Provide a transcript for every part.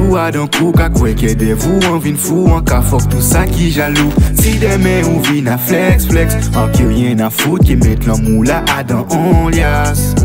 bisous à d'un coup, qu'à quoi que de vous, on vient fou, on ka fuck tout ça qui jaloux. Si demain on vient à flex, en qui rien à foutre, qui met l'amour là à dans on lias.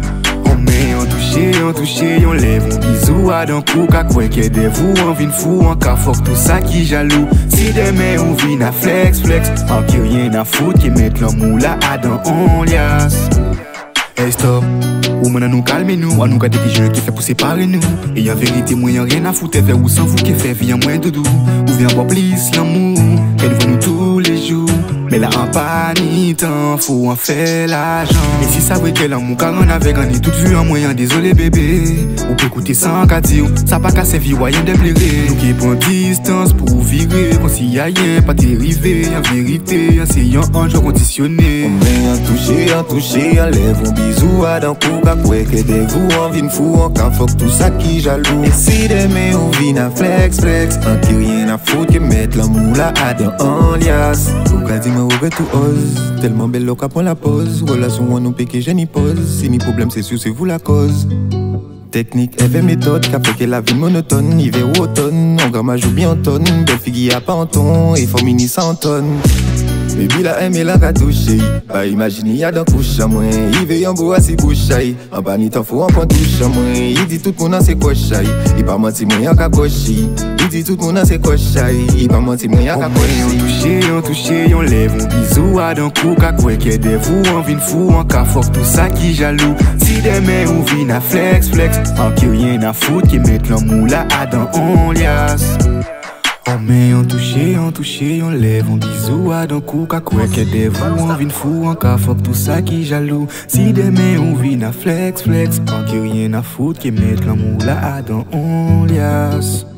On touché, on lève un bisou à d'un coup, qu'à quoi que de vous, on vient fou, on ka fuck tout ça qui jaloux. Si demain on vient à flex, en qui rien à foutre, qui met l'amour là à dans on lias. Hey stop, ou maintenant nous calmer nous, à nous garder des jeux qui fait pour séparer nous. Et en vérité, moi y'a rien à foutre, faire ou sans vous qui fait vie en moins doudou. Ou viens voir plus l'amour, qu'elle voit nous tous les jours. Mais là en panique, faut en faire l'argent. Et si ça veut que l'amour car on avait gagné toute vue en moyen, désolé bébé. Ou peut écouter sans qu'à dire, ça pas qu'à servir voyant de blairer. Nous qui prend distance pour virer, quand s'il y a rien, pas dérivé. En vérité, en c'est un ange conditionné. On met en touché, en lève un bisou à d'un coup, qu'à quoi que de vous, on vient fou, on ka fuck tout ça qui jaloux. Et si demain on vient à flex, en qui rien à foutre, que mettre l'amour là à dans en lias. Ou tout ose, tellement belle qu'à prend la pause. Relation on nous pique je n'y pose. Si ni problème c'est sûr c'est vous la cause. Technique, effet, méthode, qu'a fait que la vie monotone. Hiver ou automne, on gamme joue bien en tonne. Belle fille à pas en ton, et faut mini 100 tonnes. Baby la aime et la qu'a touché. Pas imaginer y'a d'un couche à moi. Il veut en beau à ses bouches. En banni t'en faut en point touche à moi. Il dit tout le monde c'est quoi chai. Il pas menti moi y'a qu'à cocher. Il dit tout le monde c'est quoi chai. Il pas menti moi y'a qu'à cocher. On touché, on lève un bisou à d'un coup, qu'à quoi que de vous, on vient fou, on ka fuck tout ça qui jaloux. Si demain on vient à flex, en qui rien à foutre, qui met l'amour là à dans on lias. On touché, on lève un bisou à d'un coup, qu'à quoi que de vous, on vient fou, on ka fuck tout ça qui jaloux. Si demain on vient à flex, en qui rien à foutre, qui met l'amour là à dans on lias.